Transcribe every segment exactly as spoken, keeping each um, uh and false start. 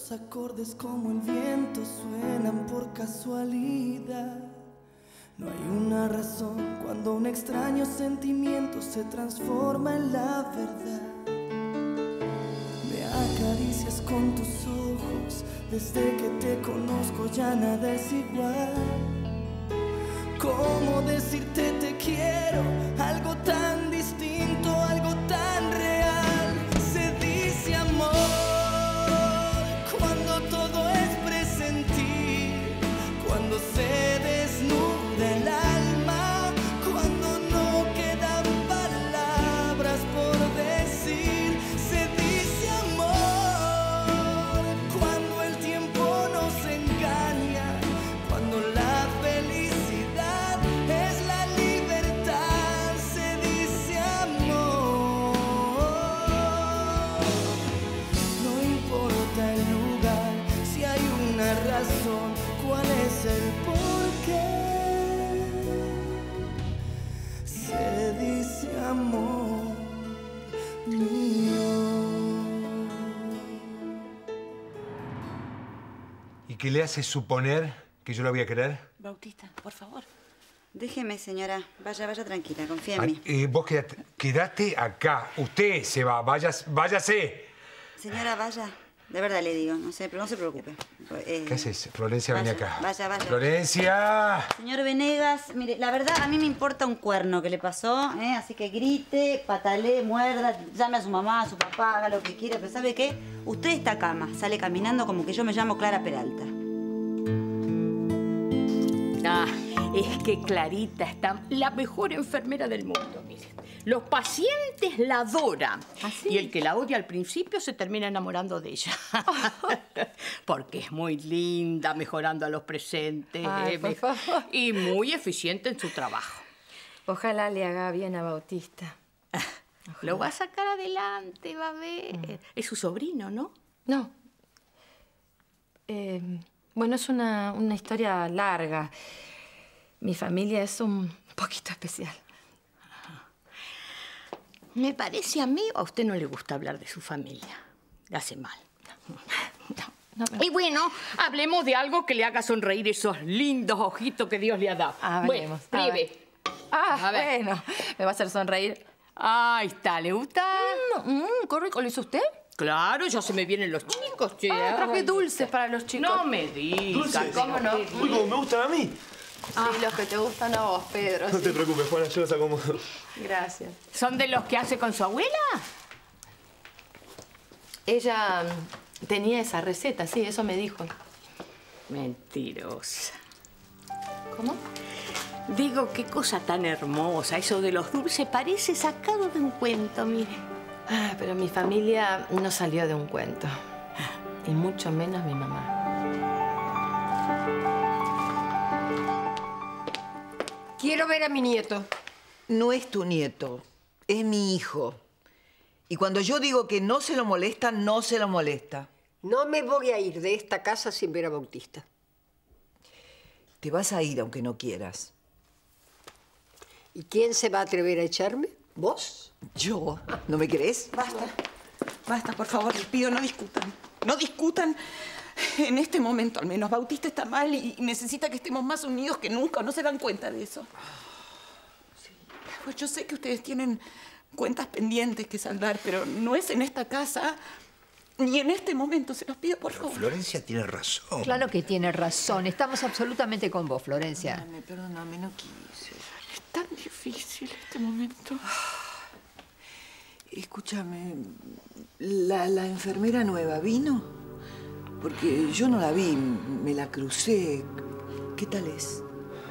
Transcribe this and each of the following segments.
Los acordes como el viento suenan por casualidad. No hay una razón cuando un extraño sentimiento se transforma en la verdad. Me acaricias con tus ojos, desde que te conozco ya nada es igual. ¿Cómo decirte te quiero? Algo tan distinto, algo tan real. Se dice amor cuando todo es presentir, cuando se desnuda el alma, cuando no quedan palabras por decir. Se dice amor cuando el tiempo nos engaña, cuando la felicidad es la libertad. Se dice amor. No importa el lugar, si hay una razón, ¿cuál es el porqué? Se dice amor mío. ¿Y qué le hace suponer que yo la voy a querer? Bautista, por favor. Déjeme, señora. Vaya, vaya tranquila, confía en Ay, mí. eh, vos quedate, quedate acá. Usted se va, vayas, váyase. Señora, vaya. De verdad le digo, no sé, pero no se preocupe. Eh, ¿Qué haces? Florencia, vaya, ven acá. Vaya, vaya. ¡Florencia! Señor Venegas, mire, la verdad a mí me importa un cuerno que le pasó, ¿eh? Así que grite, patalee, muerda, llame a su mamá, a su papá, haga lo que quiera, pero ¿sabe qué? Usted está cama, sale caminando como que yo me llamo Clara Peralta. Ah, es que Clarita está la mejor enfermera del mundo, mire. Los pacientes la adoran. ¿Ah, sí? Y el que la odia al principio se termina enamorando de ella. Porque es muy linda, mejorando a los presentes. Ay, por favor. Y muy eficiente en su trabajo. Ojalá le haga bien a Bautista. Lo va a sacar adelante, va a ver. Mm. Es su sobrino, ¿no? No. Eh, bueno, es una, una historia larga. Mi familia es un poquito especial. Me parece a mí, a usted no le gusta hablar de su familia. Le hace mal. No, no me... Y bueno, hablemos de algo que le haga sonreír esos lindos ojitos que Dios le ha dado. Hablemos. Bueno, prive. Ah, A ver. bueno. Me va a hacer sonreír. Ahí está, ¿le gusta? Mm, mm, ¿Qué rico lo hizo usted? Claro, ya se me vienen los chicos, che. Ah, traje dulces para los chicos. No me digas. ¿Dulces? ¿Cómo no? Uy, como me gustan a mí. Sí, los que te gustan a vos, Pedro. No sí. te preocupes, Juana, yo los acomodo. Gracias. ¿Son de los que hace con su abuela? Ella mm, tenía esa receta, sí, eso me dijo. Mentirosa. ¿Cómo? Digo, qué cosa tan hermosa. Eso de los dulces parece sacado de un cuento, mire. Ah, pero mi familia no salió de un cuento. Y mucho menos mi mamá. Quiero ver a mi nieto. No es tu nieto, es mi hijo. Y cuando yo digo que no se lo molesta, no se lo molesta. No me voy a ir de esta casa sin ver a Bautista. Te vas a ir aunque no quieras. ¿Y quién se va a atrever a echarme? ¿Vos? ¿Yo? ¿No me crees? Basta, basta, por favor, les pido, no discutan. No discutan. En este momento, al menos, Bautista está mal y necesita que estemos más unidos que nunca. ¿No se dan cuenta de eso? Sí. Pues yo sé que ustedes tienen cuentas pendientes que saldar, pero no es en esta casa ni en este momento. Se los pido, por Pero favor. Florencia tiene razón. Claro que tiene razón. Estamos absolutamente con vos, Florencia. Perdóname, perdóname, no quise. Es tan difícil este momento. Escúchame, ¿la, la enfermera nueva vino? Porque yo no la vi, me la crucé. ¿Qué tal es?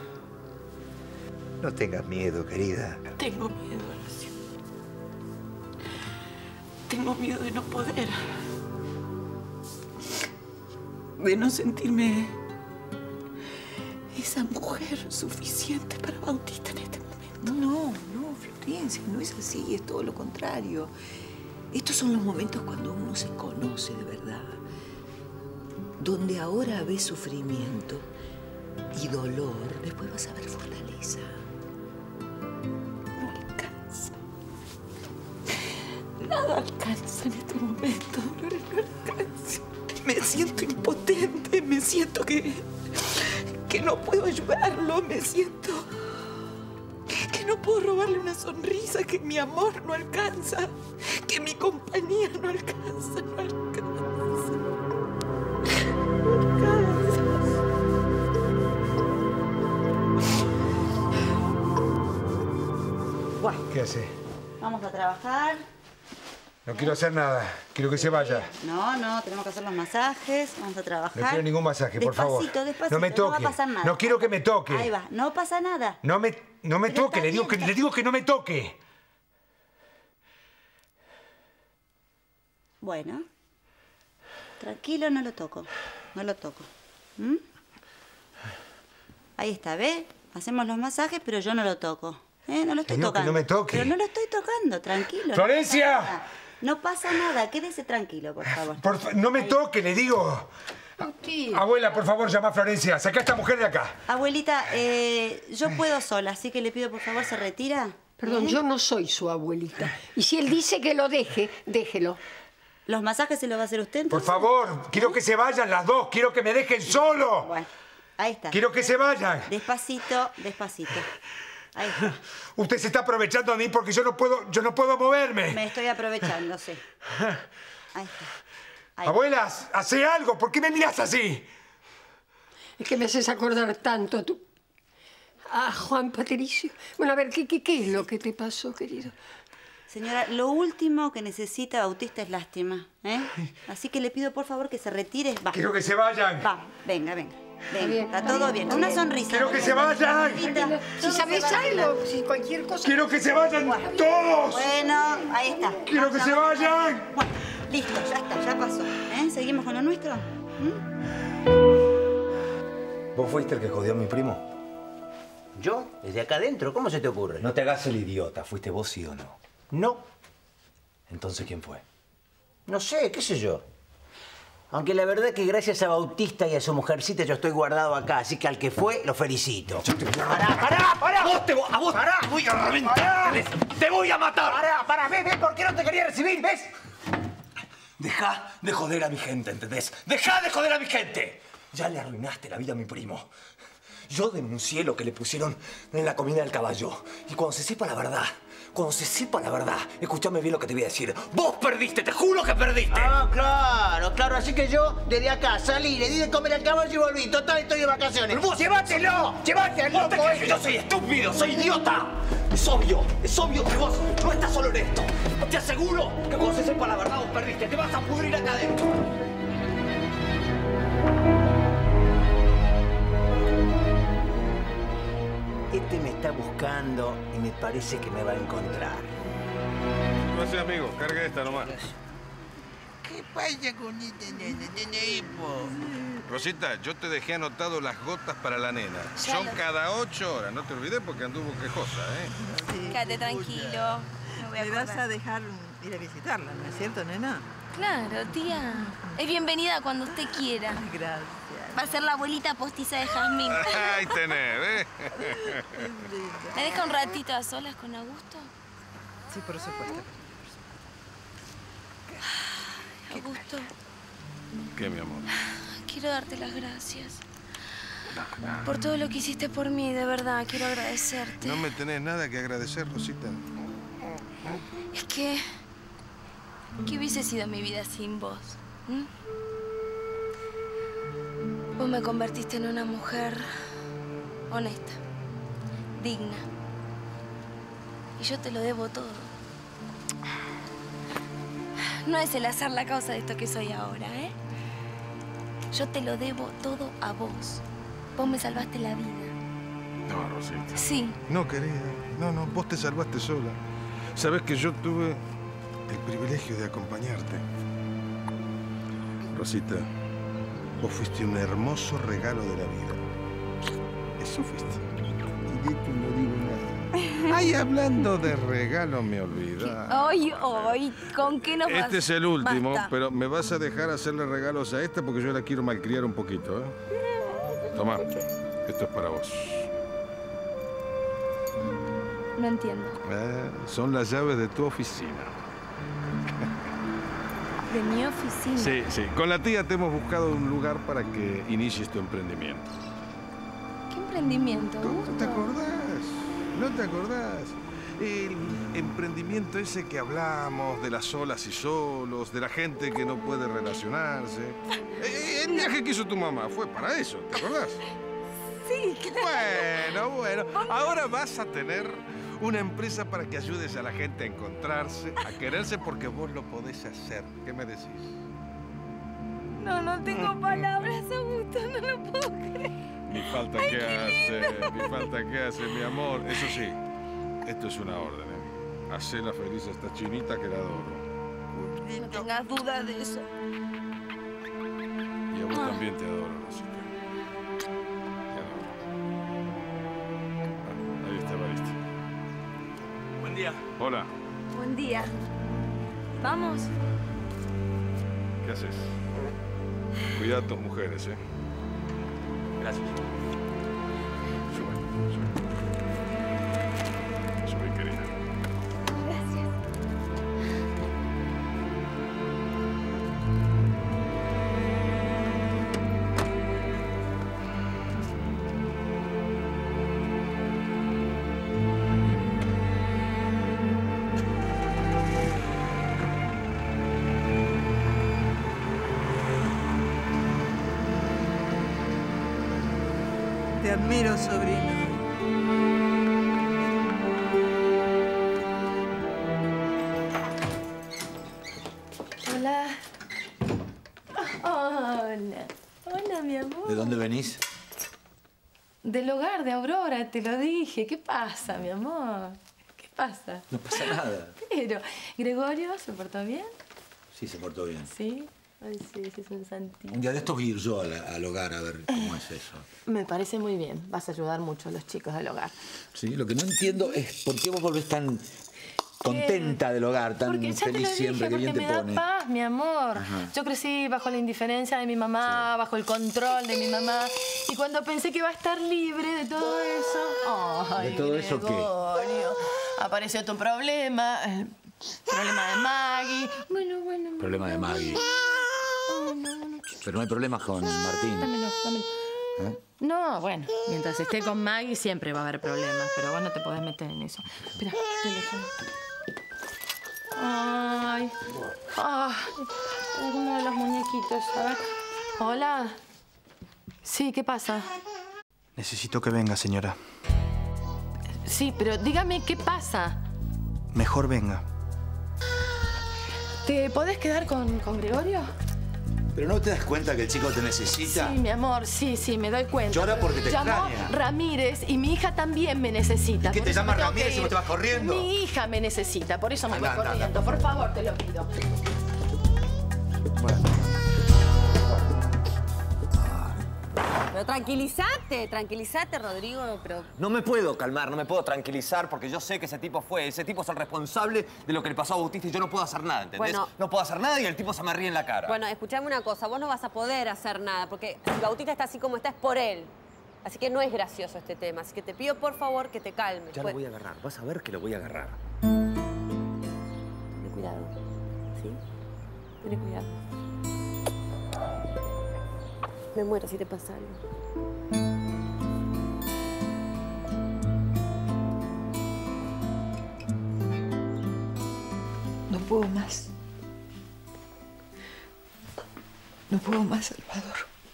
No tengas miedo, querida. Tengo miedo, Horacio. Tengo miedo de no poder. De no sentirme esa mujer suficiente para Bautista en este momento. No, no, Florencia, no es así, es todo lo contrario. Estos son los momentos cuando uno se conoce de verdad. Donde ahora ves sufrimiento y dolor, después vas a ver fortaleza. No alcanza. Nada alcanza en este momento, Dolores, no alcanza. Me siento siento que, que no puedo ayudarlo, me siento que no puedo robarle una sonrisa, que mi amor no alcanza, que mi compañía no alcanza, no alcanza. No alcanza. Bueno, ¿Qué hace? vamos a trabajar. No quiero hacer nada. Quiero que se vaya. No, no, tenemos que hacer los masajes. Vamos a trabajar. No quiero ningún masaje, por favor. Despacito, despacito. No me toque. No va a pasar nada. No quiero que me toque. Ahí va. No pasa nada. No me, no me Pero toque. está Le digo, bien, que, le digo que no me toque. Bueno. Tranquilo, no lo toco. No lo toco. ¿Mm? Ahí está, ¿ve? Hacemos los masajes, pero yo no lo toco. ¿Eh? No lo estoy Le digo que tocando. no me toque. Pero no lo estoy tocando, tranquilo. ¡Florencia! No pasa nada. Quédese tranquilo, por favor. Por fa- no me toque, le digo. Abuela, por favor, llama a Florencia. Saca a esta mujer de acá. Abuelita, eh, yo puedo sola, así que le pido, por favor, se retira. Perdón, ¿Eh? yo no soy su abuelita. Y si él dice que lo deje, déjelo. ¿Los masajes se los va a hacer usted, Por entonces? favor, quiero que se vayan las dos. Quiero que me dejen solo. Bueno, ahí está. Quiero que se vayan. Despacito, despacito. Ahí está. Usted se está aprovechando de mí porque yo no puedo, yo no puedo moverme. Me estoy aprovechando, sí. Ahí está. Ahí. Abuelas, hace algo. ¿Por qué me miras así? Es que me haces acordar tanto a tu... a Juan Patricio. Bueno, a ver, ¿qué, qué, qué es lo que te pasó, querido? Señora, lo último que necesita Bautista es lástima, ¿eh? Así que le pido, por favor, que se retire. Va. Quiero que se vayan. Va, venga, venga. Venga, bien, está está todo bien, bien. está Una bien. sonrisa. Quiero que se vayan. Bonita. Si Todo sabes se va a arreglar. algo, si cualquier cosa... Quiero que se vayan Bueno. todos. Bueno, ahí está. Quiero que se vayan. Bueno, listo, ya está, ya pasó. ¿Eh? ¿Seguimos con lo nuestro? ¿Mm? ¿Vos fuiste el que jodió a mi primo? ¿Yo? ¿Desde acá adentro? ¿Cómo se te ocurre? No te hagas el idiota. ¿Fuiste vos sí o no? No. Entonces, ¿quién fue? No sé, qué sé yo. Aunque la verdad es que gracias a Bautista y a su mujercita yo estoy guardado acá, así que al que fue, lo felicito. ¡Pará, pará, pará! ¡A vos te, a vos ¡Pará! te voy a reventar! ¡Te voy a matar! ¡Pará, pará! ¿Ves, ves por qué no te quería recibir? ¿Ves? Deja de joder a mi gente, ¿entendés? ¡Deja de joder a mi gente! Ya le arruinaste la vida a mi primo. Yo denuncié lo que le pusieron en la comida del caballo. Y cuando se sepa la verdad, cuando se sepa la verdad, escúchame bien lo que te voy a decir. ¡Vos perdiste! ¡Te juro que perdiste! Ah, claro, claro. Así que yo, desde acá, salí, le di de comer al caballo y volví. Total, estoy de vacaciones. Pero vos- ¡Llévatelo! ¡Llévate al ¿Vos te loco crees que ese! yo soy estúpido? ¡Soy idiota! Es obvio, es obvio que vos no estás solo en esto. Te aseguro que cuando se sepa la verdad, vos perdiste. Te vas a pudrir acá adentro. Este me está buscando y me parece que me va a encontrar. Gracias, amigo. Carga esta nomás. ¿Qué pasa con esta nena? Tiene hipo. Rosita, yo te dejé anotado las gotas para la nena. Ya Son lo- cada ocho horas. No te olvides porque anduvo quejosa, ¿eh? Quédate tranquilo. Me voy a Me vas acordar. a dejar ir a visitarla, ¿no es cierto, nena? Claro, tía. Es bienvenida cuando usted quiera. Gracias. Va a ser la abuelita postiza de Jazmín. Ahí tenés, ¿eh? ¿Me deja un ratito a solas con Augusto? Sí, por supuesto. Augusto, ¿Qué, mi amor? quiero darte las gracias. Por todo lo que hiciste por mí, de verdad, quiero agradecerte. No me tenés nada que agradecer, Rosita. Es que... ¿Qué hubiese sido mi vida sin vos? ¿Mm? Vos me convertiste en una mujer honesta, digna. Y yo te lo debo todo. No es el azar la causa de esto que soy ahora, ¿eh? Yo te lo debo todo a vos. Vos me salvaste la vida. No, Rosita. Sí. No, querida. No, no, vos te salvaste sola. Sabés que yo tuve el privilegio de acompañarte. Rosita, vos fuiste un hermoso regalo de la vida. Eso fuiste. Y de esto no digo nada. Ay, hablando de regalo, me olvidás. Ay, ay, ¿con qué nos vas? Este es el último, Basta. pero me vas a dejar hacerle regalos a esta porque yo la quiero malcriar un poquito, ¿eh? Toma, esto es para vos. No entiendo. Eh, son las llaves de tu oficina. De mi oficina. Sí, sí. Con la tía te hemos buscado un lugar para que inicies tu emprendimiento. ¿Qué emprendimiento, Augusto? ¿No te acordás? ¿No te acordás? El emprendimiento ese que hablamos, de las solas y solos, de la gente que no puede relacionarse. El viaje que hizo tu mamá fue para eso, ¿te acordás? Sí, Bueno, claro. bueno. Ahora vas a tener una empresa para que ayudes a la gente a encontrarse, a quererse, porque vos lo podés hacer. ¿Qué me decís? No, no tengo palabras, Augusto, no lo puedo creer. Ni falta que hace, ni falta que hace, mi amor. Eso sí, esto es una orden, ¿eh? Hacela feliz a esta chinita que la adoro. No tengas duda de eso. Y a vos también te adoro, Rosita. Te adoro. Ah, ahí está Evariste. Buen día. Hola, Buen día. ¿Vamos? ¿qué haces? Cuidado a tus mujeres, ¿eh? Gracias. Sube, sube. Sube, querida. Gracias. Te admiro, sobrino. Hola. Hola. Hola, mi amor. ¿De dónde venís? Del hogar de Aurora, te lo dije. ¿Qué pasa, mi amor? ¿Qué pasa? No pasa nada. Pero, ¿Gregorio se portó bien? Sí, se portó bien. Sí. Ay, sí, ese es un santito. Un día de estos voy a ir yo al, al hogar a ver cómo es eso. Me parece muy bien. Vas a ayudar mucho a los chicos del hogar. Sí, lo que no entiendo es por qué vos volvés tan contenta del hogar, tan Porque ya te feliz lo siempre, dije, que bien porque te me pone. da paz, mi amor. Ajá. Yo crecí bajo la indiferencia de mi mamá, bajo el control de mi mamá. Y cuando pensé que iba a estar libre de todo eso... Ay, ¿De todo eso qué? Gregorio, apareció tu problema, el problema de Maggie. Bueno, bueno. Problema de Maggie. Oh, no, no. Pero no hay problemas con Martín. Dámelo, dámelo. ¿Eh? No, bueno, mientras esté con Maggie siempre va a haber problemas, pero vos no te podés meter en eso. Espera, teléfono. Ay, ay, uno de los muñequitos, a ver. Hola. Sí, ¿qué pasa? Necesito que venga, señora. Sí, pero dígame qué pasa. Mejor venga. ¿Te podés quedar con, con Gregorio? ¿Pero no te das cuenta que el chico te necesita? Sí, mi amor, sí, sí, me doy cuenta. Llora porque te Llamó extraña. Ramírez y mi hija también me necesita. ¿Y qué por te eso llama me tengo que Ramírez y ir. vos te vas corriendo? Mi hija me necesita, por eso me Anda, voy anda, corriendo. anda. Por favor, te lo pido. Pero tranquilízate, tranquilízate, Rodrigo, pero... No me puedo calmar, no me puedo tranquilizar porque yo sé que ese tipo fue, ese tipo es el responsable de lo que le pasó a Bautista y yo no puedo hacer nada, ¿entendés? Bueno. No puedo hacer nada y el tipo se me ríe en la cara. Bueno, escuchame una cosa, vos no vas a poder hacer nada, porque si Bautista está así como está es por él. Así que no es gracioso este tema, así que te pido por favor que te calmes. Ya Pues- lo voy a agarrar, vas a ver que lo voy a agarrar. Ten cuidado, ¿sí? Ten cuidado. Me muero si te pasa algo. No puedo más. No puedo más, Salvador.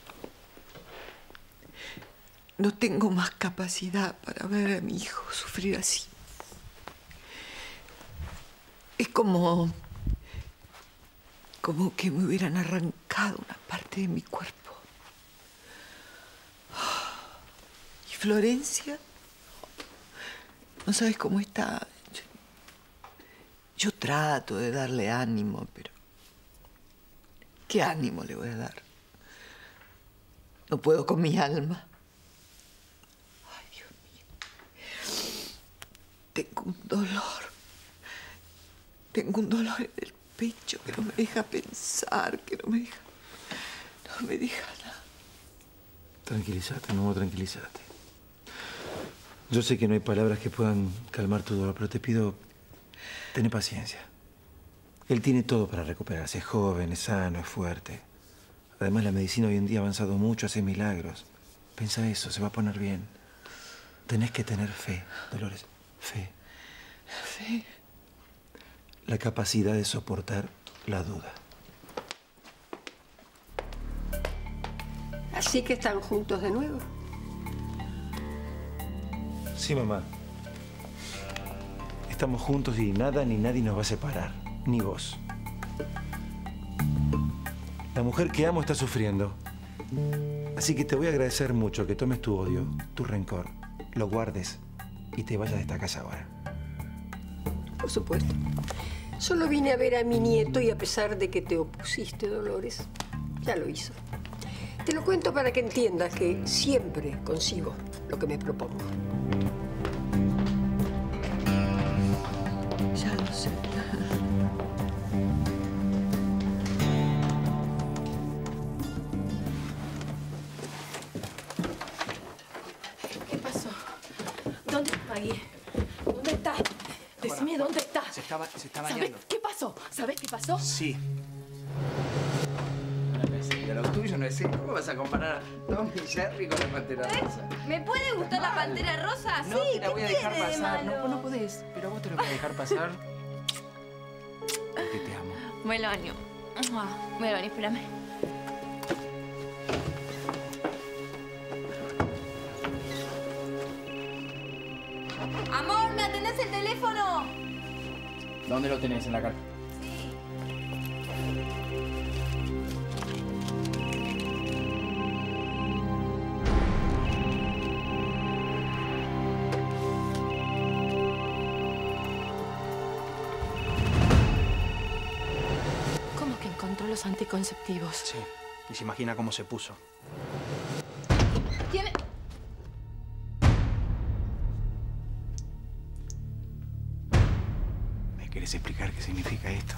No tengo más capacidad para ver a mi hijo sufrir así. Es como... como que me hubieran arrancado una parte de mi cuerpo. ¿Y Florencia? No sabes cómo está. Yo, yo trato de darle ánimo, pero... ¿qué ánimo le voy a dar? No puedo con mi alma. Ay, Dios mío. Tengo un dolor. Tengo un dolor en el pecho que no me deja pensar, que no me deja... no me deja nada. Tranquilízate, mi amor, tranquilízate. Yo sé que no hay palabras que puedan calmar tu dolor, pero te pido, ten paciencia. Él tiene todo para recuperarse. Es joven, es sano, es fuerte. Además, la medicina hoy en día ha avanzado mucho, hace milagros. Pensa eso, se va a poner bien. Tenés que tener fe, Dolores. Fe. Fe. La capacidad de soportar la duda. Así que están juntos de nuevo. Sí, mamá. Estamos juntos y nada ni nadie nos va a separar. Ni vos. La mujer que amo está sufriendo. Así que te voy a agradecer mucho que tomes tu odio, tu rencor, lo guardes y te vayas de esta casa ahora. Por supuesto. Solo vine a ver a mi nieto y a pesar de que te opusiste, Dolores, ya lo hizo. Te lo cuento para que entiendas que siempre consigo lo que me propongo. Ya lo sé. ¿Qué pasó? ¿Dónde está Maggie? ¿Dónde está? Decime dónde está. Se está, se está ¿Sabés bañando. qué pasó? ¿Sabés qué pasó? Sí. Lo tuyo no es eso. ¿Cómo vas a comparar a Tom y Jerry con la Pantera Rosa? ¿Me puede gustar la Pantera Rosa? No, Sí, te la voy a ¿qué dejar tiene de pasar. malo? No, no podés. Pero a vos te lo voy a dejar pasar. Porque te amo. Me lo baño. Me lo baño, espérame. Amor, ¿me atendés el teléfono? ¿Dónde lo tenés? ¿En la carta? ¿Cómo que encontró los anticonceptivos? Sí. Y se imagina cómo se puso. ¿Tiene...? ¿Me querés explicar qué significa esto?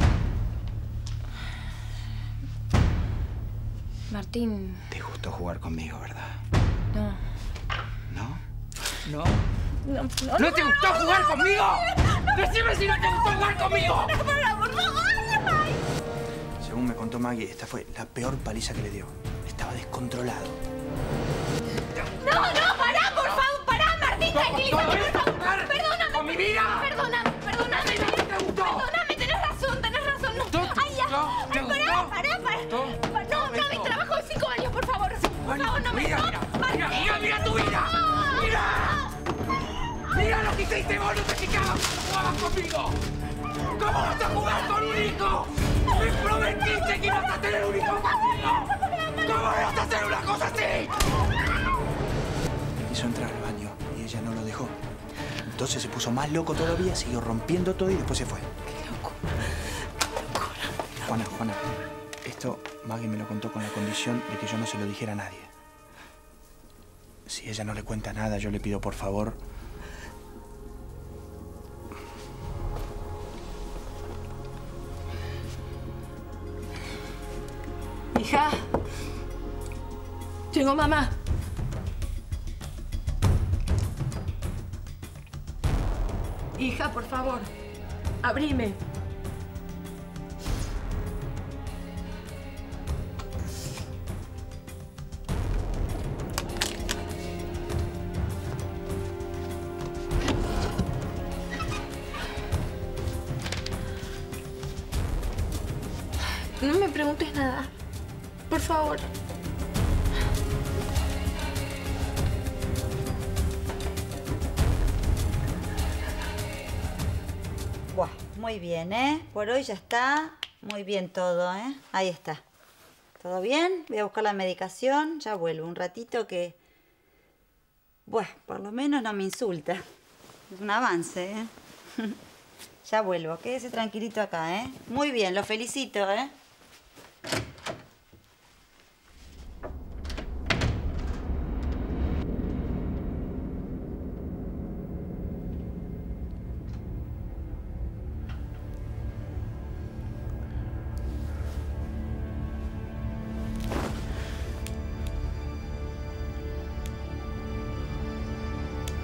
Martín... Te gustó jugar conmigo, ¿verdad? No. ¿No? No. No, no, ¿No te gustó jugar conmigo? No, ¡Decime si no te gustó jugar conmigo! No, para, por favor, Según me contó Maggie, esta fue la peor paliza que le dio. Estaba descontrolado. No, no, pará, por favor, pará, Martín, tranquilízate, por favor. Perdóname. ¡Con mi vida! Perdóname, perdóname. ¿Te gustó? Perdóname, tenés razón, tenés razón. No. Ay, ya. ¿Te Ay, gustó? pará, pará, pará. No, no, mi trabajo de cinco años, por favor. Por favor, no me... Mira, no, mira, Martín. mira, mira, mira tu vida. ¡Mira! ¡Mira lo que hiciste vos! ¡No te fijabas cuando jugabas conmigo! ¿Cómo vas a jugar con un hijo? ¡Me prometiste que ibas a tener un hijo conmigo! ¿Cómo vas a hacer una cosa así? Él quiso entrar al baño y ella no lo dejó. Entonces se puso más loco todavía, siguió rompiendo todo y después se fue. ¡Qué locura! ¡Qué locura! Juana, Juana, esto Maggie me lo contó con la condición de que yo no se lo dijera a nadie. Si ella no le cuenta nada, yo le pido por favor... Hija. Llegó mamá. Hija, por favor. Abrime. No me preguntes nada. Por favor. Buah, muy bien, ¿eh? Por hoy ya está. Muy bien todo, ¿eh? Ahí está. ¿Todo bien? Voy a buscar la medicación. Ya vuelvo un ratito que... Buah, por lo menos no me insulta. Es un avance, ¿eh? Ya vuelvo. Quédese tranquilito acá, ¿eh? Muy bien, lo felicito, ¿eh?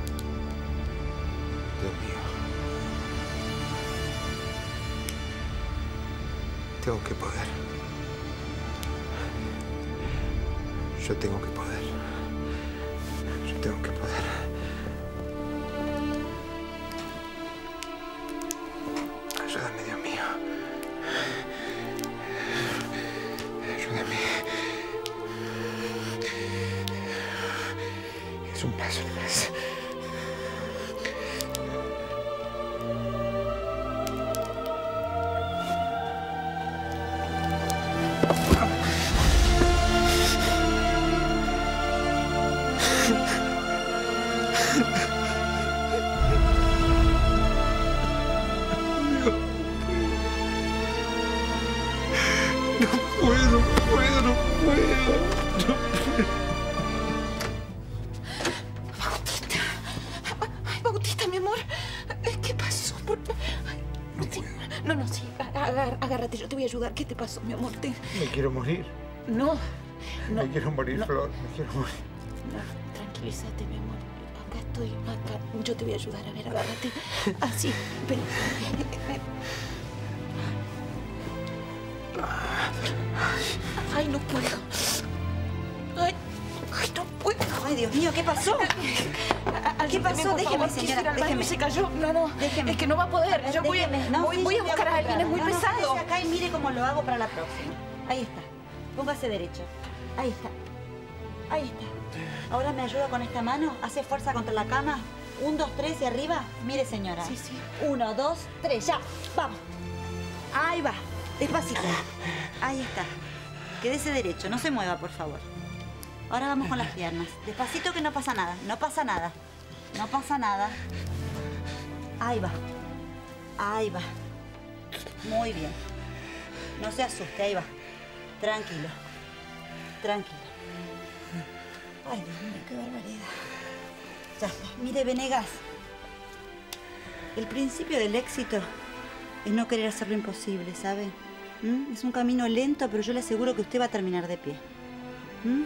Dios mío. tengo que poder. Yo tengo que poder. Yo tengo que poder. Ayúdame, Dios mío. Ayúdame. Es un paso más. Ayudar. ¿Qué te pasó, mi amor? Te... Me quiero morir. No, no. Me quiero morir, no. Flor. Me quiero morir. No, tranquilízate, mi amor. Acá estoy, acá. Yo te voy a ayudar. A ver, agárrate. Así. Ven. Ay, no puedo. Ay, ay, no puedo. Ay, Dios mío, ¿qué pasó? ¿Qué pasó? Déjeme, señora, déjeme. Se cayó. No, no, déjeme. Es que no va a poder. Yo voy, no, voy, sí, voy a buscar a alguien, es muy no, no, pesado. quédese acá y mire cómo lo hago para la próxima. Ahí está. Póngase derecho. Ahí está. Ahí está. Ahora me ayuda con esta mano. Hace fuerza contra la cama. Un, dos, tres y arriba. Mire, señora. Sí, sí. Uno, dos, tres. Ya. Vamos. Ahí va. Despacito. Ahí está. Quédese derecho. No se mueva, por favor. Ahora vamos con las piernas. Despacito que no pasa nada. No pasa nada. No pasa nada. Ahí va. Ahí va. Muy bien. No se asuste. Ahí va. Tranquilo. Tranquilo. Ay, Dios mío, qué barbaridad. Ya está. Mire, Venegas. El principio del éxito es no querer hacer lo imposible, ¿sabe? ¿Mm? Es un camino lento, pero yo le aseguro que usted va a terminar de pie. ¿Mm?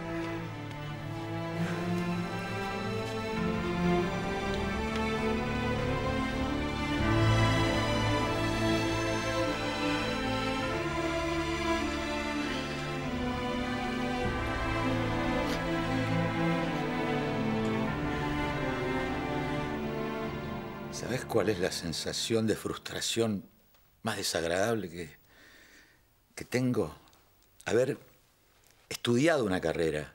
¿Sabes cuál es la sensación de frustración más desagradable que, que tengo? Haber estudiado una carrera,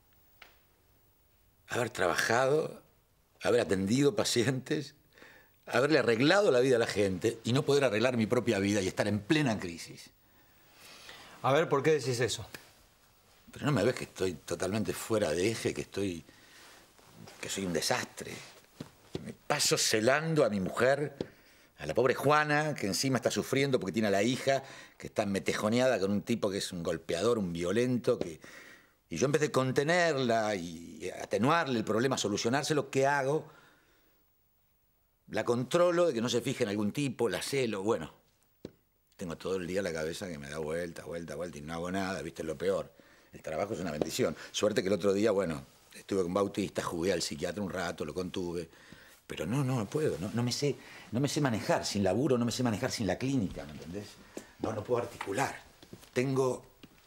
haber trabajado, haber atendido pacientes, haberle arreglado la vida a la gente y no poder arreglar mi propia vida y estar en plena crisis. A ver, ¿por qué decís eso? Pero no me ves que estoy totalmente fuera de eje, que estoy... que soy un desastre. Me paso celando a mi mujer, a la pobre Juana, que encima está sufriendo porque tiene a la hija, que está metejoneada con un tipo que es un golpeador, un violento, que... Y yo en vez de contenerla y atenuarle el problema, solucionárselo, ¿qué hago? La controlo de que no se fije en algún tipo, la celo, bueno. Tengo todo el día la cabeza que me da vuelta, vuelta, vuelta y no hago nada, ¿viste? Lo peor. El trabajo es una bendición. Suerte que el otro día, bueno, estuve con Bautista, jugué al psiquiatra un rato, lo contuve. Pero no, no, no puedo, no, no, me sé, no me sé manejar sin laburo, no me sé manejar sin la clínica, ¿me entendés? No, no puedo articular. Tengo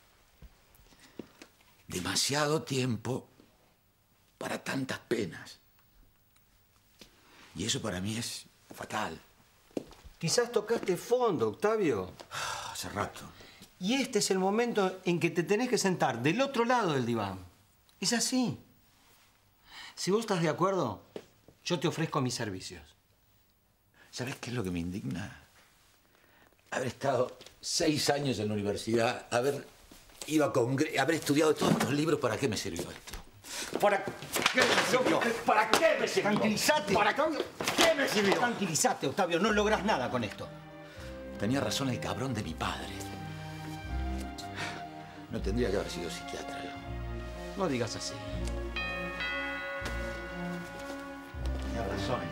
demasiado tiempo para tantas penas. Y eso para mí es fatal. Quizás tocaste fondo, Octavio. Hace rato. Y este es el momento en que te tenés que sentar del otro lado del diván. Es así. Si vos estás de acuerdo, yo te ofrezco mis servicios. ¿Sabés qué es lo que me indigna? Haber estado seis años en la universidad, haber ido a congresos, haber estudiado todos estos libros, ¿para qué me sirvió esto? ¿Para qué me sirvió? ¿Para qué me sirvió? Tranquilízate. ¿Para qué me sirvió? Tranquilízate, Octavio. No lográs nada con esto. Tenía razón el cabrón de mi padre. No tendría que haber sido psiquiatra yo. No digas así. Tenía razón.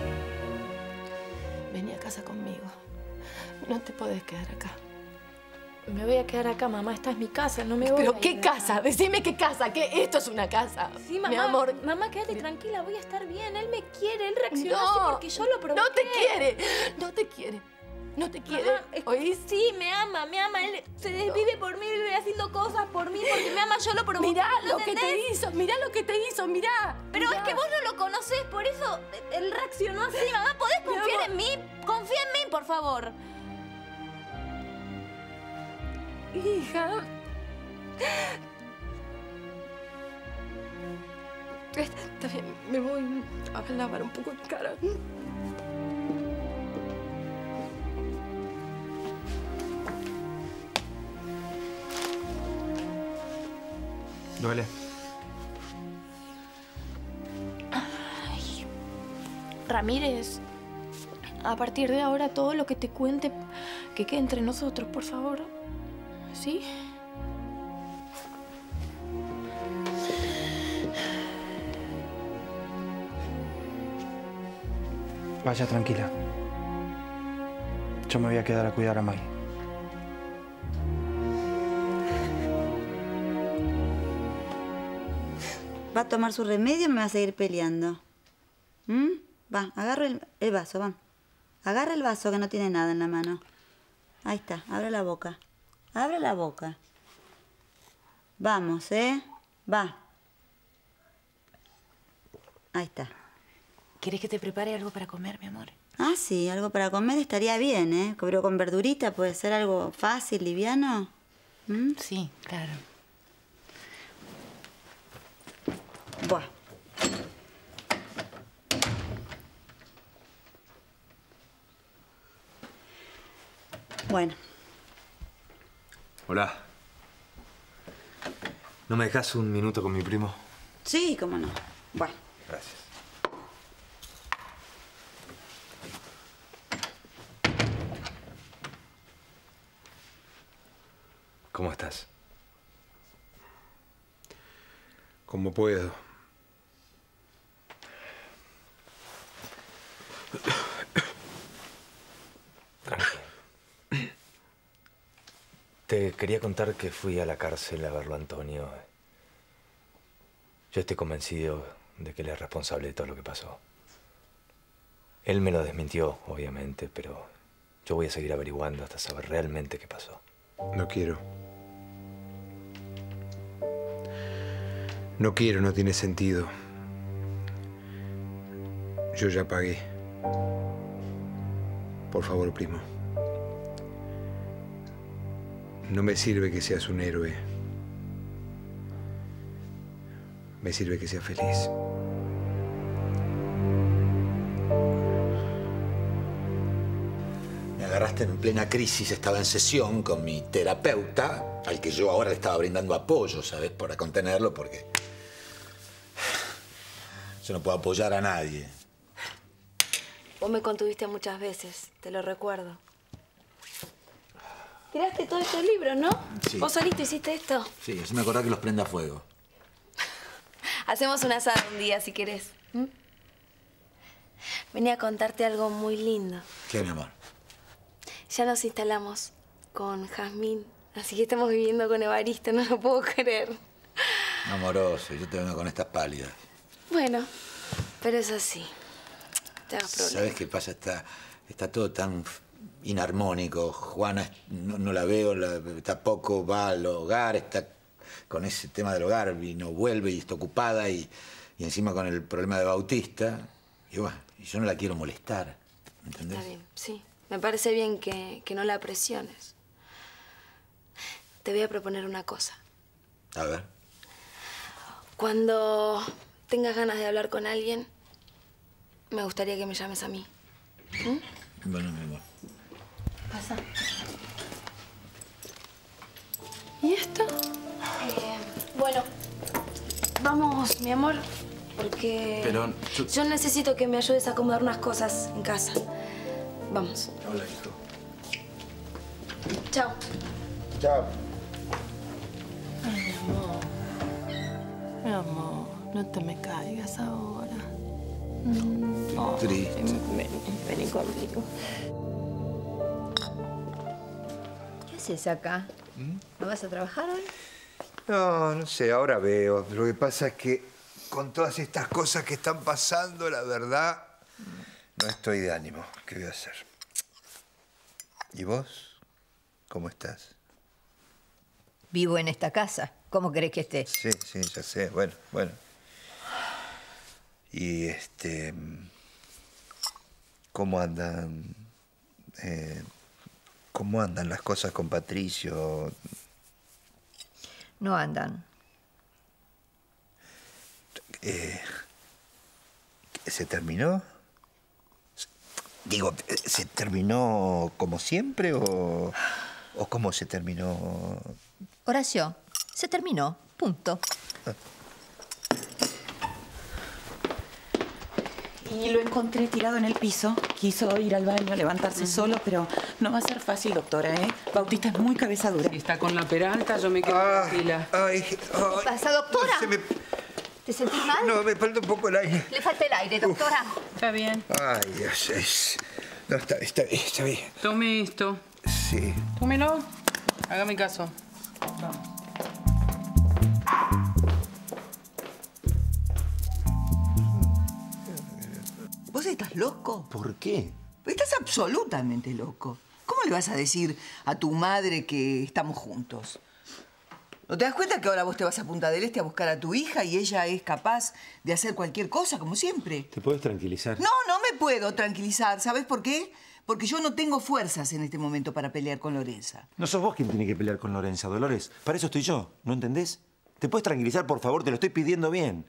Vení a casa conmigo. No te podés quedar acá. Me voy a quedar acá, mamá. Esta es mi casa, no me voy ¿Pero a qué ir. casa? Decime qué casa, que esto es una casa. Sí, mamá. Mi amor. Mamá, quédate tranquila, voy a estar bien. Él me quiere, él reaccionó No, así porque yo lo provoqué. no te quiere, no te quiere. No te quiere, ¿oís? Sí, me ama, me ama. Él se desvive por mí, vive haciendo cosas por mí porque me ama, yo lo provoqué. Mirá ¿no lo que te entendés? hizo, mirá lo que te hizo, mirá. Pero mirá. es que vos no lo conocés, por eso él reaccionó así. Mamá, ¿podés confiar en mí? Confía en mí, por favor. Hija. Está bien, me voy a lavar un poco mi cara. Duele. Ay, Ramírez, a partir de ahora todo lo que te cuente que quede entre nosotros, por favor. ¿Sí? Vaya tranquila. Yo me voy a quedar a cuidar a Maggie. ¿Va a tomar su remedio o me va a seguir peleando? ¿Mm? Va, agarra el, el vaso, va. Agarra el vaso que no tiene nada en la mano. Ahí está, abre la boca. Abre la boca. Vamos, ¿eh? Va. Ahí está. ¿Quieres que te prepare algo para comer, mi amor? Ah, sí, algo para comer estaría bien, ¿eh? Pero con verdurita puede ser algo fácil, liviano. ¿Mm? Sí, claro. Buah. Bueno. Hola. ¿No me dejas un minuto con mi primo? Sí, cómo no. Bueno. Gracias. ¿Cómo estás? Como puedo. Te quería contar que fui a la cárcel a verlo a Antonio. Yo estoy convencido de que él es responsable de todo lo que pasó. Él me lo desmintió, obviamente, pero yo voy a seguir averiguando hasta saber realmente qué pasó. No quiero. No quiero, no tiene sentido. Yo ya pagué. Por favor, primo. No me sirve que seas un héroe. Me sirve que seas feliz. Me agarraste en plena crisis, estaba en sesión con mi terapeuta, al que yo ahora le estaba brindando apoyo, ¿sabes? Para contenerlo, porque yo no puedo apoyar a nadie. Vos me contuviste muchas veces, te lo recuerdo. Tiraste todos estos libros, ¿no? Sí. ¿Vos solito hiciste esto? Sí, así me acordás que los prenda fuego. Hacemos un asado un día, si querés. ¿Mm? Venía a contarte algo muy lindo. ¿Qué, mi amor? Ya nos instalamos con Jazmín, así que estamos viviendo con Evaristo, no lo puedo creer. Amoroso, yo te vengo con estas pálidas. Bueno, pero es así. Te hagas problema. ¿Sabes qué pasa? Está, está todo tan inarmónico. Juana no, no la veo, la, tampoco va al hogar, está con ese tema del hogar y no vuelve y está ocupada y, y encima con el problema de Bautista. Y bueno, y yo no la quiero molestar, ¿me entendés? Está bien, sí. Me parece bien que, que no la presiones. Te voy a proponer una cosa. A ver. Cuando tengas ganas de hablar con alguien, me gustaría que me llames a mí. ¿Mm? Bueno, mi amor. Pasa. ¿Y esto? Eh, bueno, vamos, mi amor, porque Pero yo... yo necesito que me ayudes a acomodar unas cosas en casa. Vamos. Hola, hijo. Chao. Chao. Ay, mi amor. Mi amor, no te me caigas ahora. No. Triste. Ven, ven, vení conmigo. ¿Qué haces acá? ¿No vas a trabajar hoy? No, no sé, ahora veo. Lo que pasa es que con todas estas cosas que están pasando, la verdad, no estoy de ánimo. ¿Qué voy a hacer? ¿Y vos? ¿Cómo estás? Vivo en esta casa. ¿Cómo querés que esté? Sí, sí, ya sé. Bueno, bueno. Y este... ¿Cómo andan? Eh, ¿Cómo andan las cosas con Patricio? No andan. Eh, ¿Se terminó? Digo, ¿se terminó como siempre o, o cómo se terminó? Horacio, se terminó. Punto. Y lo encontré tirado en el piso. Quiso ir al baño, levantarse solo, pero no va a ser fácil, doctora, ¿eh? Bautista es muy cabeza dura. Si está con la peralta, yo me quedo Ah, tranquila. Ay, ¿Qué pasa, doctora? no se me- ¿Te sentís mal? No, me falta un poco el aire. Le falta el aire, doctora. Está bien. Ay, Dios, es... No, está, está bien, está bien. Tome esto. Sí. Tómelo. Hágame caso. Vamos. ¿Vos estás loco? ¿Por qué? Estás absolutamente loco. ¿Cómo le vas a decir a tu madre que estamos juntos? ¿No te das cuenta que ahora vos te vas a Punta del Este a buscar a tu hija y ella es capaz de hacer cualquier cosa, como siempre? ¿Te puedes tranquilizar? No, no me puedo tranquilizar. ¿Sabes por qué? Porque yo no tengo fuerzas en este momento para pelear con Lorenza. No sos vos quien tiene que pelear con Lorenza, Dolores. Para eso estoy yo, ¿no entendés? ¿Te puedes tranquilizar, por favor? Te lo estoy pidiendo bien.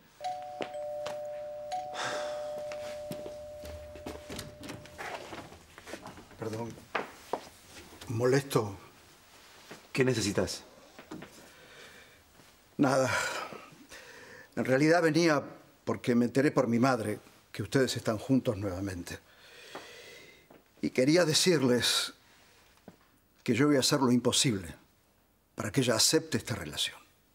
Perdón. ¿Molesto? ¿Qué necesitas? Nada. En realidad venía porque me enteré por mi madre que ustedes están juntos nuevamente. Y quería decirles que yo voy a hacer lo imposible para que ella acepte esta relación.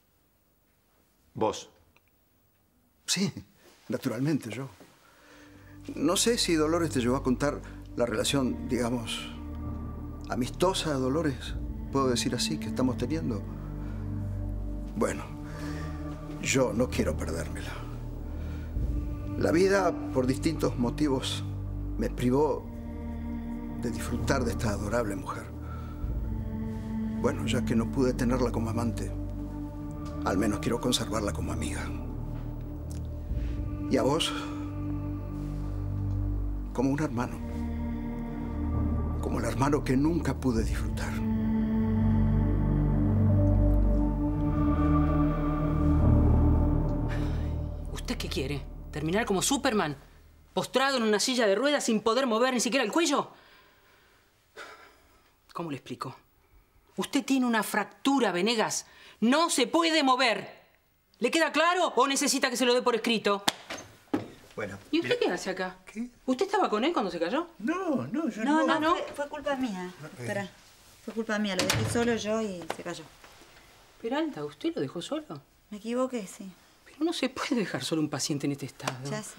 ¿Vos? Sí, naturalmente yo. No sé si Dolores te llegó a contar la relación, digamos, amistosa, Dolores, puedo decir así, que estamos teniendo. Bueno, yo no quiero perdérmela. La vida, por distintos motivos, me privó de disfrutar de esta adorable mujer. Bueno, ya que no pude tenerla como amante, al menos quiero conservarla como amiga. Y a vos, como un hermano. Como el hermano que nunca pude disfrutar. ¿Usted qué quiere? ¿Terminar como Superman? ¿Postrado en una silla de ruedas sin poder mover ni siquiera el cuello? ¿Cómo le explico? Usted tiene una fractura, Venegas. No se puede mover. ¿Le queda claro o necesita que se lo dé por escrito? Bueno. ¿Y usted qué hace acá? ¿Qué? ¿Usted estaba con él cuando se cayó? No, no, yo No, no. no, Fue, fue culpa mía, doctora. Fue culpa mía, lo dejé solo yo y se cayó. Peralta, ¿usted lo dejó solo? Me equivoqué, sí. Pero no se puede dejar solo un paciente en este estado. Ya sé.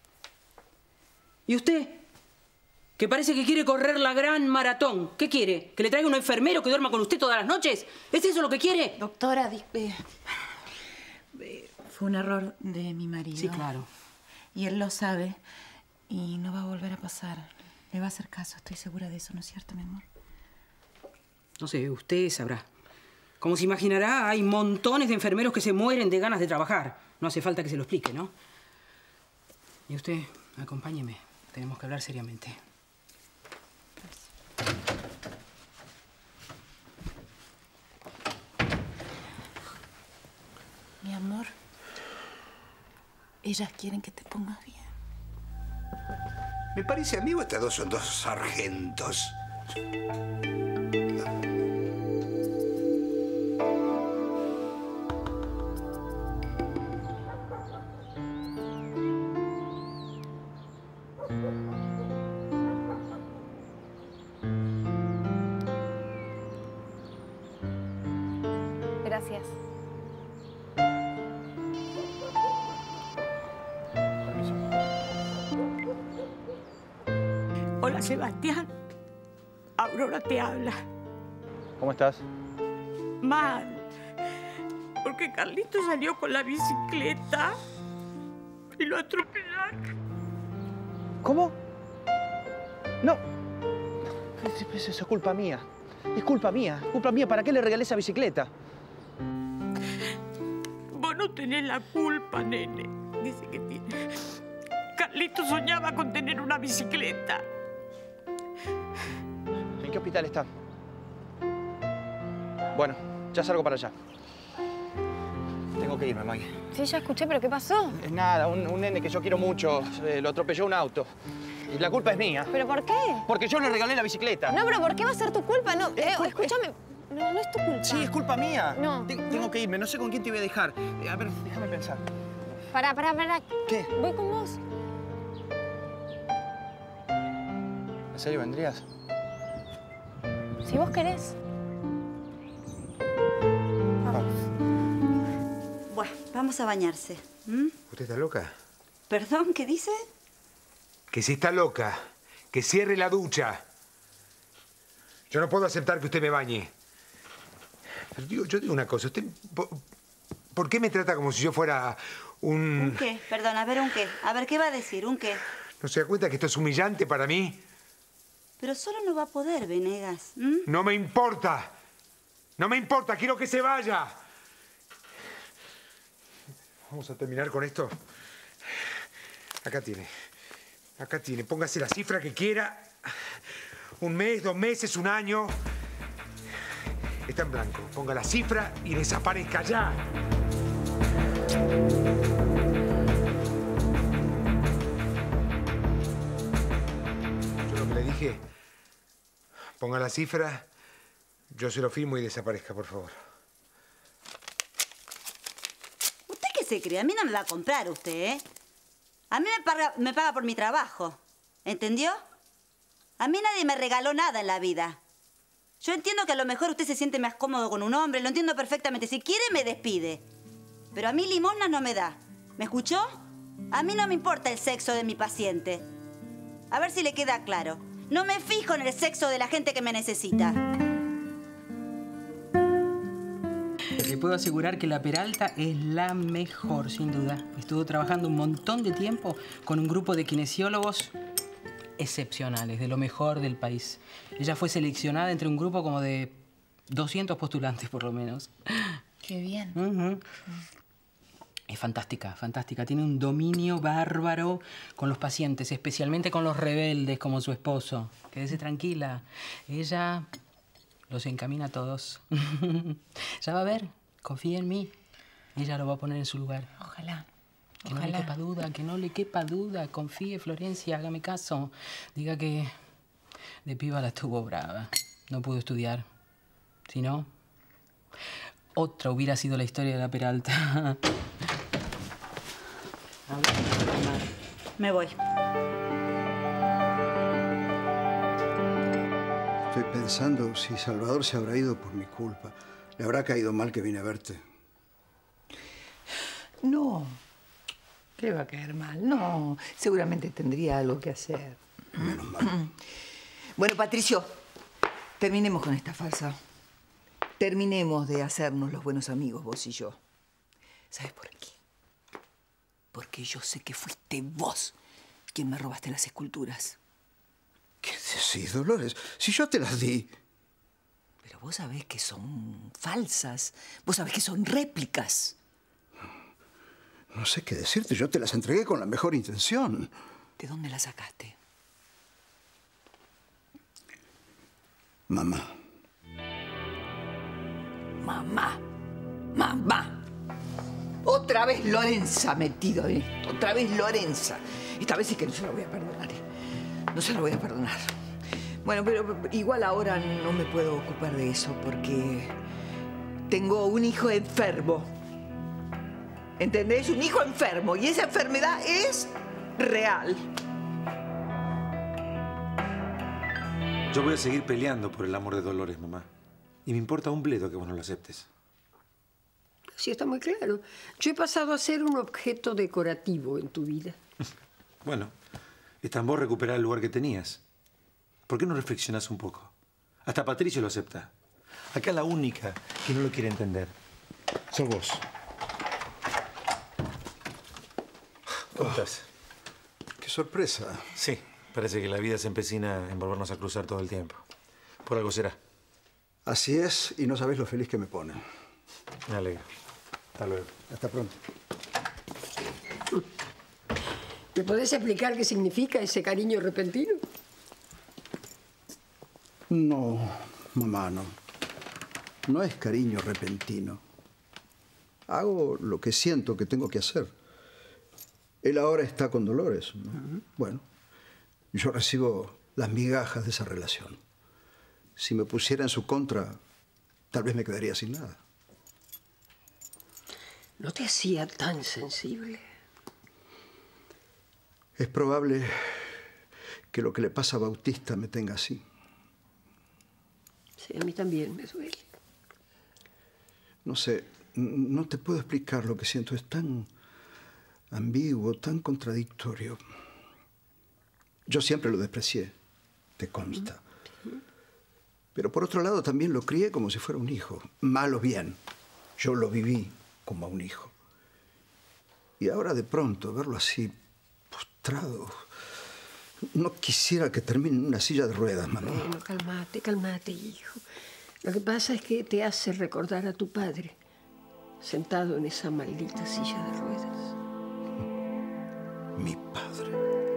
¿Y usted? Que parece que quiere correr la gran maratón. ¿Qué quiere? ¿Que le traiga un enfermero que duerma con usted todas las noches? ¿Es eso lo que quiere? Doctora, eh, fue un error de mi marido. Sí, claro. Y él lo sabe y no va a volver a pasar. Le va a hacer caso, estoy segura de eso, ¿no es cierto, mi amor? No sé, usted sabrá. Como se imaginará, hay montones de enfermeros que se mueren de ganas de trabajar. No hace falta que se lo explique, ¿no? Y usted, acompáñeme. Tenemos que hablar seriamente. Mi amor, ellas quieren que te pongas bien. Me parece a mí o estas dos son dos sargentos. Gracias. Hola, Sebastián. Aurora te habla. ¿Cómo estás? Mal. Porque Carlito salió con la bicicleta y lo atropellaron. ¿Cómo? No. Eso es culpa mía. Es culpa mía. Culpa mía. ¿Para qué le regalé esa bicicleta? Vos no tenés la culpa, nene. Dice que tiene. Carlito soñaba con tener una bicicleta. ¿En qué hospital está? Bueno, ya salgo para allá. Tengo que irme, Maggie. Sí, ya escuché, pero ¿qué pasó? Es nada, un, un nene que yo quiero mucho. eh, lo atropelló un auto. Y la culpa es mía. ¿Pero por qué? Porque yo le regalé la bicicleta. No, pero ¿por qué va a ser tu culpa? No, eh, cul- escúchame. No, no es tu culpa. Sí, es culpa mía. No. Te- Tengo que irme. No sé con quién te voy a dejar. Eh, a ver, déjame pensar. Pará, pará, pará. ¿Qué? Voy con vos. ¿En serio vendrías? Si vos querés. Bueno, vamos a bañarse. ¿Mm? ¿Usted está loca? ¿Perdón? ¿Qué dice? Que si está loca, que cierre la ducha. Yo no puedo aceptar que usted me bañe. Pero digo, yo digo una cosa, usted... ¿Por, por qué me trata como si yo fuera un... ¿Un qué? Perdón, a ver, ¿un qué? A ver, ¿qué va a decir? ¿Un qué? ¿No se da cuenta que esto es humillante para mí? Pero solo no va a poder, Venegas. ¿Mm? No me importa. No me importa, quiero que se vaya. Vamos a terminar con esto. Acá tiene. Acá tiene. Póngase la cifra que quiera. Un mes, dos meses, un año. Está en blanco. Ponga la cifra y desaparezca ya. Yo lo que le dije, ponga la cifra, yo se lo firmo y desaparezca, por favor. ¿Usted qué se cree? A mí no me va a comprar usted, ¿eh? A mí me paga, me paga por mi trabajo. ¿Entendió? A mí nadie me regaló nada en la vida. Yo entiendo que a lo mejor usted se siente más cómodo con un hombre, lo entiendo perfectamente. Si quiere, me despide. Pero a mí limosnas no me da. ¿Me escuchó? A mí no me importa el sexo de mi paciente. A ver si le queda claro. No me fijo en el sexo de la gente que me necesita. Le puedo asegurar que la Peralta es la mejor, sin duda. Estuvo trabajando un montón de tiempo con un grupo de kinesiólogos excepcionales, de lo mejor del país. Ella fue seleccionada entre un grupo como de doscientos postulantes, por lo menos. Qué bien. Uh-huh. Es fantástica, fantástica. Tiene un dominio bárbaro con los pacientes, especialmente con los rebeldes como su esposo. Quédese tranquila. Ella los encamina a todos. Ya va a ver, confía en mí. Ella lo va a poner en su lugar. Ojalá. Que Ojalá. no le quepa duda, que no le quepa duda. Confíe, Florencia, hágame caso. Diga que de piba la tuvo brava. No pudo estudiar. Si no, otra hubiera sido la historia de la Peralta. Me voy. Estoy pensando si Salvador se habrá ido por mi culpa. Le habrá caído mal que vine a verte. No. ¿Qué le va a caer mal? No. Seguramente tendría algo que hacer. Menos mal. Bueno, Patricio, terminemos con esta farsa. Terminemos de hacernos los buenos amigos, vos y yo. ¿Sabes por qué? Porque yo sé que fuiste vos quien me robaste las esculturas. ¿Qué decís, Dolores? Si yo te las di. Pero vos sabés que son falsas. Vos sabés que son réplicas. No sé qué decirte. Yo te las entregué con la mejor intención. ¿De dónde las sacaste? Mamá. Mamá. Mamá. Otra vez Lorenza metido en esto. Otra vez Lorenza. Esta vez sí que no se la voy a perdonar. ¿eh? No se la voy a perdonar. Bueno, pero igual ahora no me puedo ocupar de eso porque tengo un hijo enfermo. ¿Entendés? Un hijo enfermo. Y esa enfermedad es real. Yo voy a seguir peleando por el amor de Dolores, mamá. Y me importa un bledo que vos no lo aceptes. Sí, está muy claro. Yo he pasado a ser un objeto decorativo en tu vida. Bueno, está en vos recuperar el lugar que tenías. ¿Por qué no reflexionás un poco? Hasta Patricio lo acepta. Acá la única que no lo quiere entender sos vos. ¿Cómo estás? Qué sorpresa. Sí, parece que la vida se empecina en volvernos a cruzar todo el tiempo. Por algo será. Así es, y no sabés lo feliz que me pone. Me alegro. Hasta luego. Hasta pronto. ¿Me podés explicar qué significa ese cariño repentino? No, mamá, no. No es cariño repentino. Hago lo que siento que tengo que hacer. Él ahora está con Dolores, ¿no? Uh-huh. Bueno, yo recibo las migajas de esa relación. Si me pusiera en su contra, tal vez me quedaría sin nada. ¿No te hacía tan sensible? Es probable que lo que le pasa a Bautista me tenga así. Sí, a mí también me duele. No sé, no te puedo explicar lo que siento. Es tan ambiguo, tan contradictorio. Yo siempre lo desprecié, te consta. Pero por otro lado también lo crié como si fuera un hijo. Mal o bien, yo lo viví como a un hijo. Y ahora de pronto verlo así, postrado, no quisiera que termine en una silla de ruedas, mamá. Bueno, cálmate, cálmate, hijo. Lo que pasa es que te hace recordar a tu padre, sentado en esa maldita silla de ruedas. Mi padre.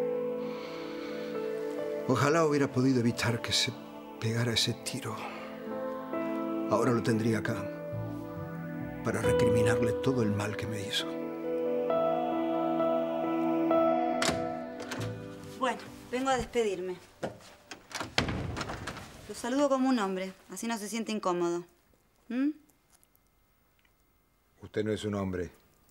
Ojalá hubiera podido evitar que se pegara ese tiro. Ahora lo tendría acá para recriminarle todo el mal que me hizo. Bueno, vengo a despedirme. Lo saludo como un hombre, así no se siente incómodo. ¿Mm? Usted no es un hombre.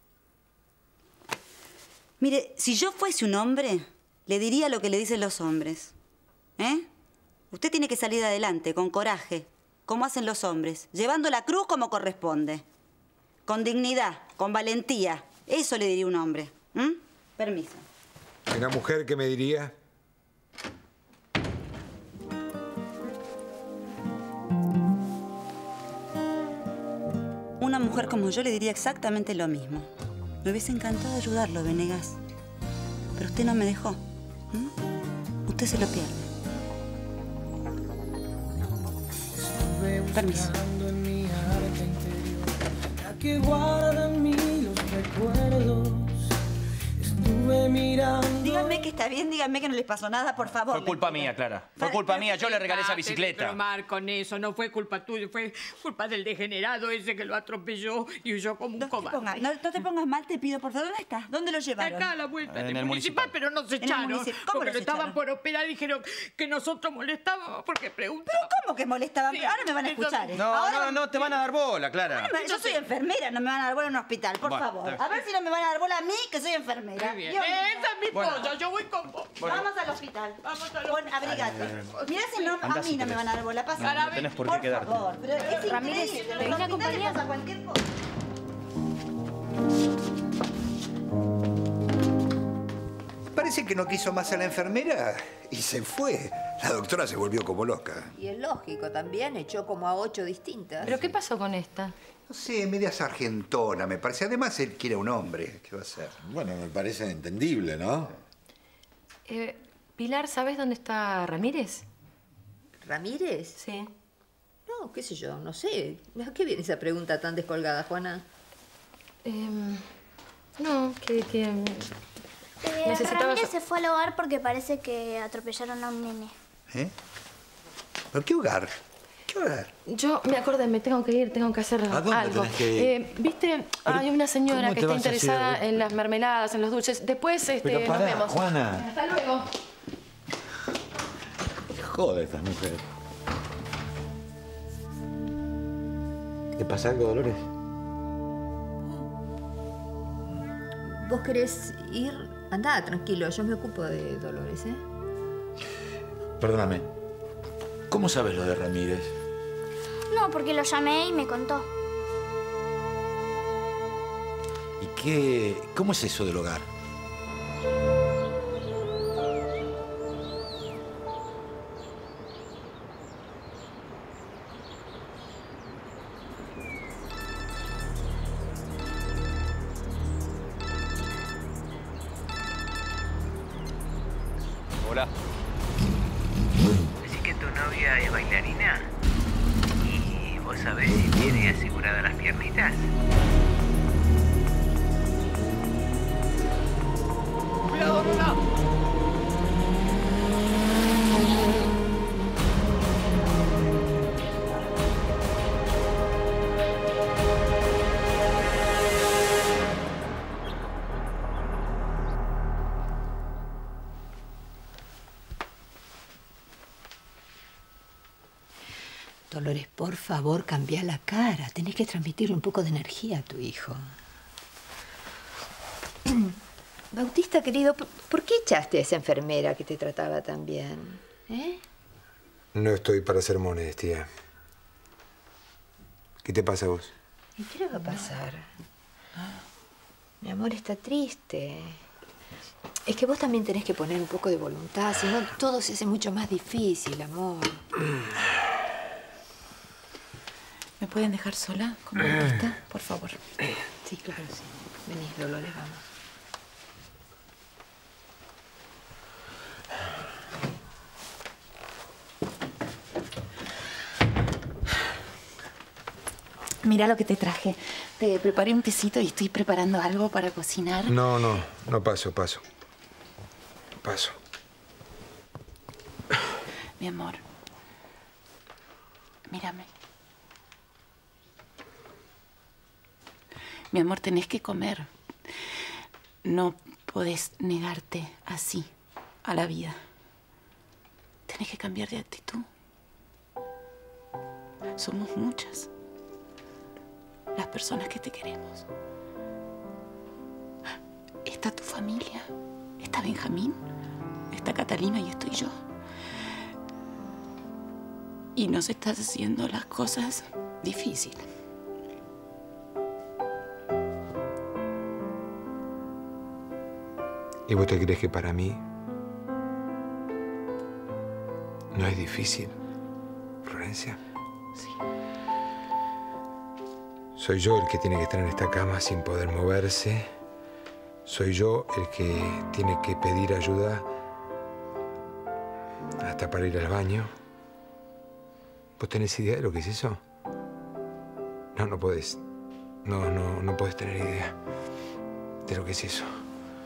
Mire, si yo fuese un hombre, le diría lo que le dicen los hombres. ¿Eh? Usted tiene que salir adelante, con coraje, como hacen los hombres, llevando la cruz como corresponde. Con dignidad, con valentía. Eso le diría un hombre. ¿Mm? Permiso. ¿Una mujer qué me diría? Una mujer como yo le diría exactamente lo mismo. Me hubiese encantado ayudarlo, Venegas. Pero usted no me dejó. ¿Mm? Usted se lo pierde. Permiso. En mi arte interior, la que guarda en mí los recuerdos. Estuve mirando. Díganme que está bien, díganme que no les pasó nada, por favor. Fue culpa mía, Clara. Fue culpa mía. Yo le regalé esa bicicleta. Bromar con eso, no fue culpa tuya, fue culpa del degenerado ese que lo atropelló y huyó como un No te, cobarde. pongas, no, no te pongas mal, te pido, por favor. ¿Dónde está? ¿Dónde lo llevaron? Acá a la vuelta En del el municipal, municipal. pero no se En el echaron. municipal. ¿Cómo Porque los lo estaban echaron? por operar y dijeron que nosotros molestábamos porque preguntábamos. ¿Pero cómo que molestaban? Sí, Ahora me van a entonces- escuchar. No, Ahora- no, no, te van a dar bola, Clara. Ahora me- Yo soy enfermera, no me van a dar bola en un hospital, por Bueno, favor. está A ver si no me van a dar bola a mí, que soy enfermera. Muy bien. Dios mío. Esa es mi Bueno. polla, yo voy con vos. Bueno. Vamos al hospital. Vamos al Pon, abrigate. Mirá si no, Andá a si mí no me querés. van a dar bola. Pasa. No, no tenés por qué quedarte. Por favor, pero es Ramírez, increíble. ¿te En vine los a hospitales acompañar? pasa cualquier cosa. Parece que no quiso más a la enfermera y se fue. La doctora se volvió como loca. Y es lógico también, echó como a ocho distintas. ¿Pero qué pasó con esta? No sé, media sargentona, me parece. Además, él quiere a un hombre. ¿Qué va a hacer? Bueno, me parece entendible, ¿no? Eh, Pilar, ¿sabes dónde está Ramírez? ¿Ramírez? Sí. No, qué sé yo, no sé. ¿A qué viene esa pregunta tan descolgada, Juana? Em, no, que... que Eh, necesitaba... Ramírez se fue al hogar porque parece que atropellaron a un nene. ¿Eh? ¿Pero qué hogar? ¿Qué hogar? Yo me acordé, me tengo que ir, tengo que hacer ¿A dónde algo. tenés que ir? Eh, ¿Viste? Hay una señora ¿cómo que te está vas así de interesada repente? en las mermeladas, en los dulces. Después este, Pero nos pará, vemos. Juana. Hasta luego. Joder, estas mujeres. ¿Te pasa algo, Dolores? ¿Vos querés ir? Andá, tranquilo, yo me ocupo de Dolores, ¿eh? Perdóname. ¿Cómo sabes lo de Ramírez? No, porque lo llamé y me contó. ¿Y qué? ¿Cómo es eso del hogar? Hola. Así que tu novia es bailarina. ¿Y vos sabés si tiene aseguradas las piernitas? ¡Cuidado, Lola! Dolores, por favor, cambia la cara. Tenés que transmitirle un poco de energía a tu hijo. Bautista, querido, ¿por qué echaste a esa enfermera que te trataba tan bien? ¿Eh? No estoy para sermones, tía. ¿Qué te pasa a vos? ¿Y qué le va a pasar? Mi amor está triste. Es que vos también tenés que poner un poco de voluntad, si no todo se hace mucho más difícil, amor. ¿Me pueden dejar sola con Bautista, por favor? Sí, claro, sí. Vení, Dolores, vamos. Mira lo que te traje. Te preparé un tecito y estoy preparando algo para cocinar. No, no, no paso, paso. Paso. Mi amor, mírame. Mi amor, tenés que comer. No podés negarte así a la vida. Tenés que cambiar de actitud. Somos muchas las personas que te queremos. Está tu familia, está Benjamín, está Catalina y estoy yo. Y nos estás haciendo las cosas difíciles. ¿Y vos te crees que para mí no es difícil, Florencia? Sí. Soy yo el que tiene que estar en esta cama sin poder moverse. Soy yo el que tiene que pedir ayuda hasta para ir al baño. ¿Vos tenés idea de lo que es eso? No, no podés. No, no, no podés tener idea de lo que es eso.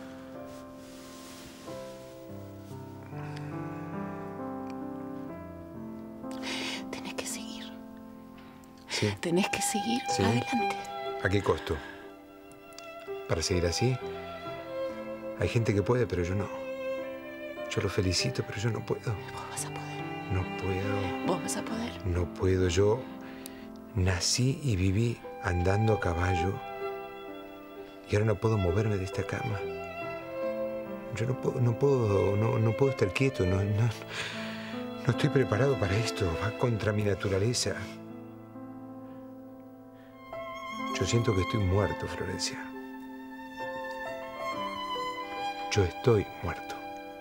Tenés que seguir. Sí. Tenés que seguir Sí. adelante. ¿A qué costo? Para seguir así, hay gente que puede, pero yo no. Yo lo felicito, pero yo no puedo. Vos vas a poder. No puedo. Vos vas a poder. No puedo. Yo nací y viví andando a caballo y ahora no puedo moverme de esta cama. Yo no puedo, no puedo, no, no puedo estar quieto. No, no, no estoy preparado para esto. Va contra mi naturaleza. Yo siento que estoy muerto, Florencia. Yo estoy muerto.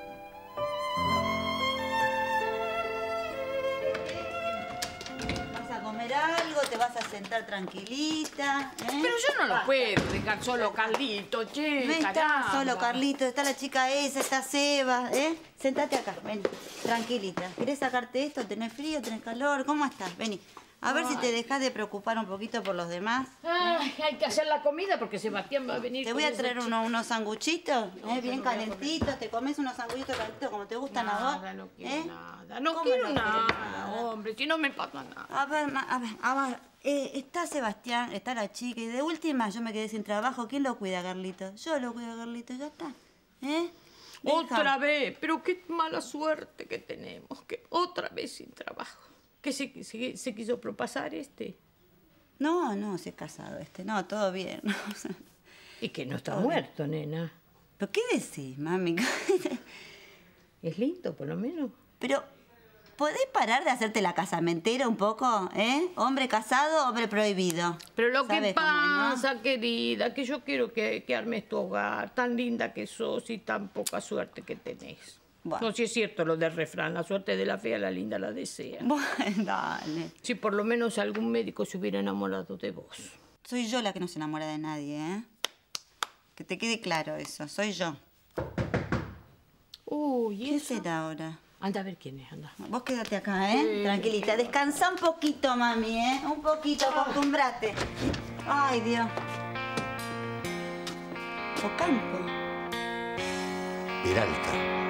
¿Vas a comer algo? ¿Te vas a sentar tranquilita? ¿eh? Pero yo no lo puedo dejar solo, Carlito, che, No está caramba. solo, Carlito. Está la chica esa, está Seba, ¿eh? Sentate acá, ven. Tranquilita. ¿Querés sacarte esto? ¿Tenés frío? ¿Tenés calor? ¿Cómo estás? Vení. A ver Ay. si te dejas de preocupar un poquito por los demás. Ay, hay que hacer la comida porque Sebastián va a venir. Te con voy a esa traer chica. uno- unos sanguchitos, No, ¿eh? Bien yo no voy a calentitos. Te comes unos sanguchitos calentitos como te gustan a vos. Nada, no quiero ¿eh? nada. No ¿Cómo quiero no nada, querés nada? hombre, si no me pasa nada. A ver, ma- a ver, a ver. eh, está Sebastián, está la chica, y de última yo me quedé sin trabajo. ¿Quién lo cuida, Carlito? Yo lo cuido, Carlito, ya está. ¿Eh? Otra Deja. vez, pero qué mala suerte que tenemos, que otra vez sin trabajo. ¿Qué se, se, se quiso propasar este? No, no, se ha casado este. No, todo bien. Y que no está Todo muerto, nena. ¿Pero qué decís, mami? Es lindo, por lo menos. Pero, ¿podés parar de hacerte la casamentera un poco? ¿Eh? Hombre casado, hombre prohibido. Pero lo que ¿Sabes cómo es, no? pasa, querida, que yo quiero que, que armes tu hogar, tan linda que sos y tan poca suerte que tenés. Bueno. No, si es cierto lo del refrán, la suerte de la fea, la linda la desea. Bueno, dale. Si por lo menos algún médico se hubiera enamorado de vos. Soy yo la que no se enamora de nadie, ¿eh? Que te quede claro eso, soy yo. Uy, ¿Qué eso? será ahora? Anda a ver quién es, anda. Vos quédate acá, ¿eh? Sí, Tranquilita. sí. Descansa un poquito, mami, ¿eh? Un poquito, acostumbrate. Ay, Dios. Ocampo. Peralta.